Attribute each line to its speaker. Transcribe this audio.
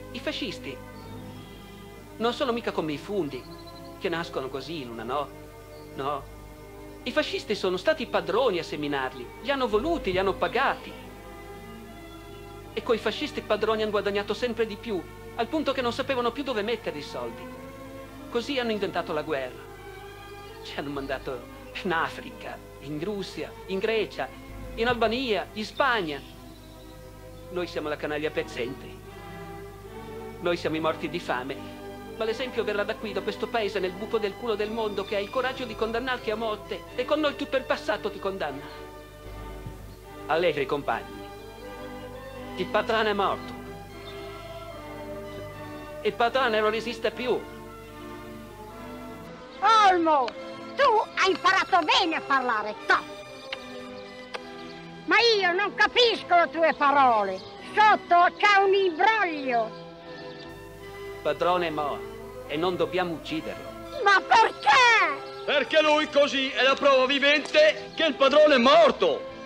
Speaker 1: I fascisti non sono mica come i funghi, che nascono così in una notte. No. I fascisti sono stati i padroni a seminarli. Li hanno voluti, li hanno pagati. E coi fascisti padroni hanno guadagnato sempre di più, al punto che non sapevano più dove mettere i soldi. Così hanno inventato la guerra. Ci hanno mandato in Africa, in Russia, in Grecia, in Albania, in Spagna. Noi siamo la canaglia pezzente. Noi siamo i morti di fame. Ma l'esempio verrà da qui, da questo paese nel buco del culo del mondo, che ha il coraggio di condannarti a morte e con noi tutto il passato ti condanna. Allegri, compagni. Il padrone è morto. Il padrone non resiste più.
Speaker 2: Olmo, tu hai imparato bene a parlare, toh. Ma io non capisco le tue parole. Sotto c'è un imbroglio.
Speaker 1: Padrone è morto e non dobbiamo ucciderlo.
Speaker 2: Ma perché?
Speaker 3: Perché lui così è la prova vivente che il padrone è morto.